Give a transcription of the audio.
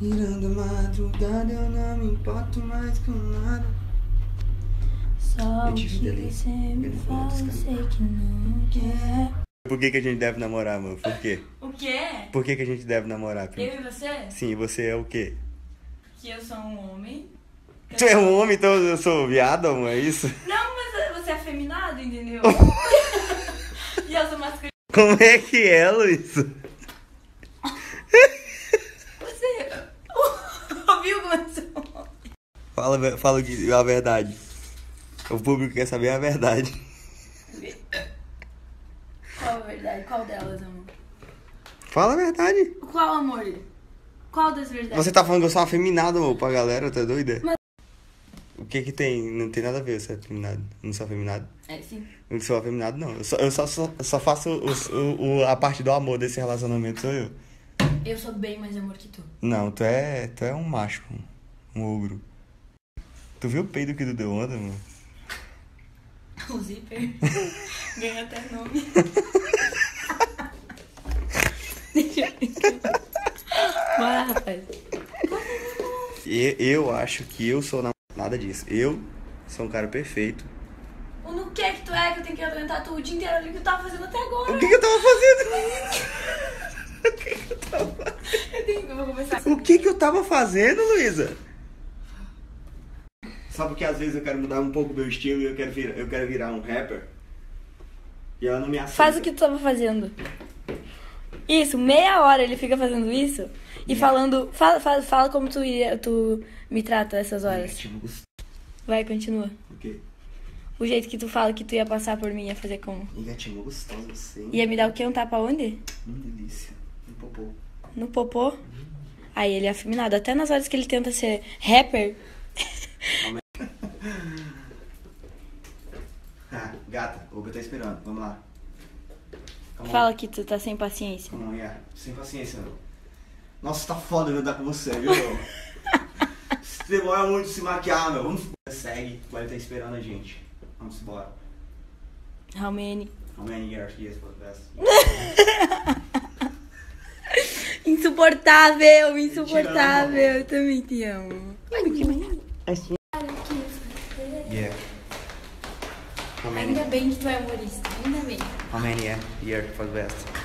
Virando madrugada, eu não me importo mais com nada. Só o que você me fala, eu sei que não quer. Por que a gente deve namorar, amor? Por quê? O quê? Por que a gente deve namorar, primo? Eu e você? Sim, você é o quê? Que eu sou um homem. Tu é um homem, então eu sou viado, amor, é isso? Não, mas você é afeminado, entendeu? E eu sou masculina. Como é que é, Luiz? Você ouviu como eu sou? Fala a verdade. O público quer saber a verdade. Qual a verdade? Qual delas, amor? Fala a verdade. Qual, amor? Qual das verdades? Você tá falando que eu sou afeminado, amor, pra galera, tá doida? Mas- O que tem? Não tem nada a ver, eu sou afeminado. Não sou afeminado? É, sim. Eu não sou afeminado, não. Eu só faço a parte do amor desse relacionamento, sou eu. Eu sou bem mais amor que tu. Não, tu é um macho, um ogro. Tu viu o peido que tu deu ontem, mano? O zíper ganha até nome. Deixa eu ver. Bora, rapaz. Eu acho que eu sou nada disso. Eu sou um cara perfeito. No que tu é que eu tenho que aguentar tu o dia inteiro ali que eu tava fazendo até agora? O que eu tava fazendo? Eu vou começar. O que eu tava fazendo, Luísa? Sabe que às vezes eu quero mudar um pouco o meu estilo e eu quero virar um rapper? E ela não me aceita. Faz o que tu tava fazendo. Isso, meia hora ele fica fazendo isso e falando. Fala como tu me trata essas horas. Vai, continua. O quê? O jeito que tu fala que tu ia passar por mim, ia fazer como? Gatinho gostoso você, hein? Ia me dar o quê? Um tapa onde? Delícia. Um popô. No popô? Aí ele é afeminado. Até nas horas que ele tenta ser rapper. Gata, o que eu tô esperando. Vamos lá. Fala que tu tá sem paciência. Come on, yeah. Sem paciência, meu. Nossa, tá foda eu andar com você, viu? Você demora muito se maquiar, meu. Vamos. Segue, vai estar esperando a gente. Vamos embora. How many? How many years for the best? Insuportável, insuportável. Eu também te amo. Yeah. How many? Ainda bem que tu é humorista. Ainda bem. How many years for the best?